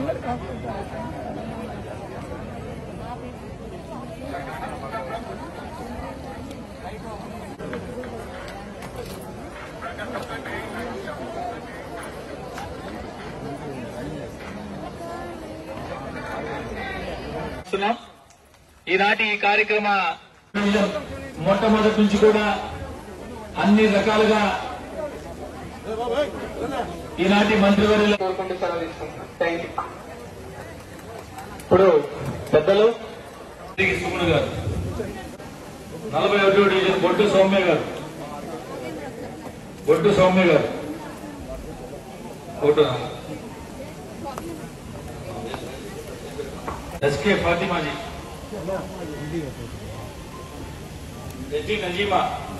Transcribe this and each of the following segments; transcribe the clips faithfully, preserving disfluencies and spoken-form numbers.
ఈనాటి ఈ కార్యక్రమ మొట్టమొదటి నుంచి కూడా అన్ని రకాలుగా ఈనాటి మంత్రివర్యులు ఇప్పుడు పెద్దలు సుమన్ గారు, నలభై ఒకటో డివిజన్ బొడ్డు సౌమ్య గారు, బొడ్డు సౌమ్య గారు vote SK Fatimaji, SG Nazima,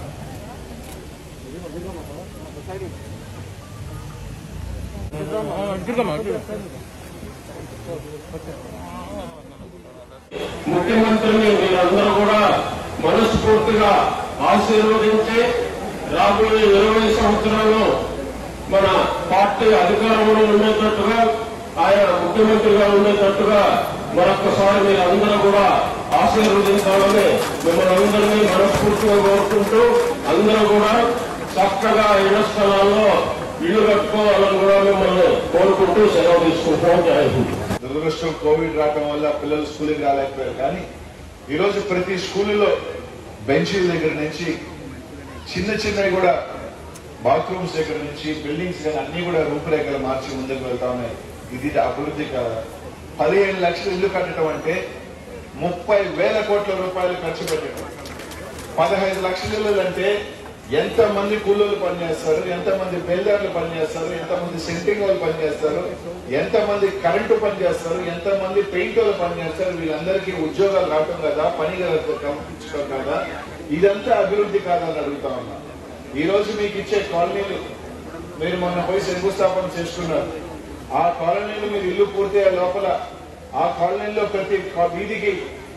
ముఖ్యమంత్రిని మీరందరూ కూడా మనస్ఫూర్తిగా ఆశీర్వదించి రాబోయే ఇరవై సంవత్సరాల్లో మన పార్టీ అధికారంలో ఉండేటట్టుగా ఆయన ముఖ్యమంత్రిగా ఉండేటట్టుగా మరొకసారి మీరందరూ కూడా ఆశీర్వదించాలని మిమ్మల్ని అందరినీ మనస్ఫూర్తిగా కోరుకుంటూ అందరూ కూడా చక్కగా ఇళ్ల స్థలాల్లో ఇల్లు కట్టుకోవాలని కూడా మిమ్మల్ని కోరుకుంటూ సెలవు తీసుకుంటాం. దురదృష్టం కోవిడ్ రావడం వల్ల పిల్లలు స్కూల్కి రాలేకపోయారు. కానీ ఈరోజు ప్రతి స్కూల్లో బెంచీల దగ్గర నుంచి చిన్న చిన్నవి కూడా బాత్రూమ్స్ దగ్గర నుంచి బిల్డింగ్స్ కానీ అన్ని కూడా రూపురేఖలు మార్చి ముందుకు వెళ్తా ఉన్నాయి. ఇది అభివృద్ధి కాదా? పదిహేను లక్షలు ఇల్లు కట్టడం అంటే ముప్పై వేల కోట్ల రూపాయలు ఖర్చు పెట్టడం. పదహైదు లక్షల ఇల్లు అంటే ఎంతమంది కూలీలు పనిచేస్తారు, ఎంతమంది బేల్దారులు పనిచేస్తారు, ఎంతమంది సెంటింగ్ వాళ్ళు పనిచేస్తారు, ఎంతమంది కరెంటు పనిచేస్తారు, ఎంతమంది పెయింట్ వాళ్ళు పనిచేస్తారు. వీళ్ళందరికీ ఉద్యోగాలు రావటం కదా, పని కల్పించడం కదా, ఇదంతా అభివృద్ధి కాదని అడుగుతా ఉన్నా. ఈ రోజు మీకు ఇచ్చే కాలనీలు మీరు మొన్న పోయి శంకుస్థాపన చేసుకున్నారు. ఆ కాలనీలు మీరు ఇల్లు పూర్తయ్యే లోపల ఆ కాలనీలో ప్రతి వీధికి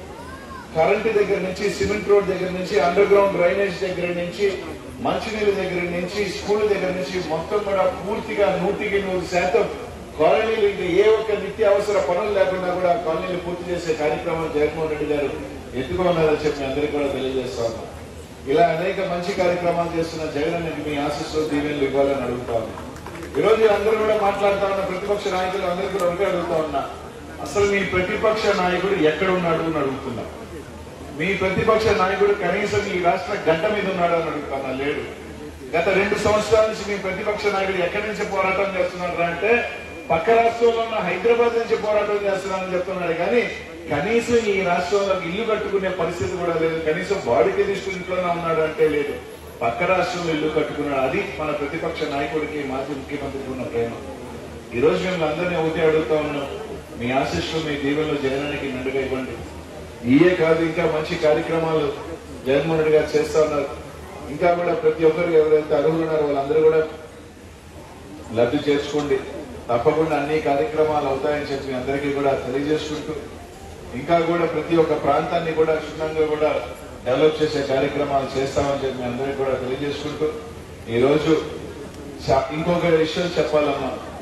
కరెంటు దగ్గర నుంచి, సిమెంట్ రోడ్ దగ్గర నుంచి, అండర్ గ్రౌండ్ డ్రైనేజ్ దగ్గర నుంచి, మంచినీళ్ళ దగ్గర నుంచి, స్కూల్ దగ్గర నుంచి మొత్తం కూడా పూర్తిగా నూటికి నూరు శాతం కాలనీలు ఇంకా ఏ ఒక్క నిత్యావసర పనులు లేకుండా కూడా కాలనీలు పూర్తి చేసే కార్యక్రమం జగన్మోహన్ రెడ్డి గారు ఎత్తుకున్నారని చెప్పి అందరికీ కూడా తెలియజేస్తా ఉన్నాం. ఇలా అనేక మంచి కార్యక్రమాలు చేస్తున్న జగన్ మీ ఆశీస్సులు దీవెనలు ఇవ్వాలని అడుగుతా ఉన్నా. ఈరోజు అందరూ కూడా మాట్లాడుతా ఉన్న ప్రతిపక్ష నాయకులు అందరూ కూడా ఒకటే అడుగుతా ఉన్నా, అసలు మీ ప్రతిపక్ష నాయకుడు ఎక్కడ ఉన్నాడు అని అడుగుతున్నా. మీ ప్రతిపక్ష నాయకుడు కనీసం ఈ రాష్ట్ర గడ్డ మీద ఉన్నాడు అని అడుగుతున్నా. లేడు. గత రెండు సంవత్సరాల నుంచి మీ ప్రతిపక్ష నాయకుడు ఎక్కడి నుంచి పోరాటం చేస్తున్నాడు అంటే పక్క రాష్ట్రంలో ఉన్న హైదరాబాద్ నుంచి పోరాటం చేస్తున్నారని చెప్తున్నాడు. కానీ కనీసం ఈ రాష్ట్రంలో ఇల్లు కట్టుకునే పరిస్థితి కూడా లేదు. కనీసం బాడీకి తీసుకుని ఇంట్లోనే ఉన్నాడు అంటే లేదు, పక్క రాష్ట్రంలో ఇల్లు కట్టుకున్నాడు. అది మన ప్రతిపక్ష నాయకుడికి, మాజీ ముఖ్యమంత్రికి ఉన్న ప్రేమ. ఈ రోజు మేము అందరినీ ఒకటే అడుగుతా ఉన్నాం, మీ ఆశీస్సులు, మీ దీవెనలు జగనానికి మెండుగా ఇవ్వండి. ఇయే కాదు, ఇంకా మంచి కార్యక్రమాలు జగన్మోహన్ రెడ్డి గారు చేస్తా ఉన్నారు. ఇంకా కూడా ప్రతి ఒక్కరు ఎవరైతే అర్హులు ఉన్నారో వాళ్ళందరూ కూడా లబ్ధి చేసుకోండి. తప్పకుండా అన్ని కార్యక్రమాలు అవుతాయని చెప్పి అందరికీ కూడా తెలియజేసుకుంటూ ఇంకా కూడా ప్రతి ఒక్క ప్రాంతాన్ని కూడా క్షుణ్ణంగా కూడా డెవలప్ చేసే కార్యక్రమాలు చేస్తామని చెప్పి అందరికీ కూడా తెలియజేసుకుంటూ ఈ రోజు ఇంకొక విషయం చెప్పాలన్నా,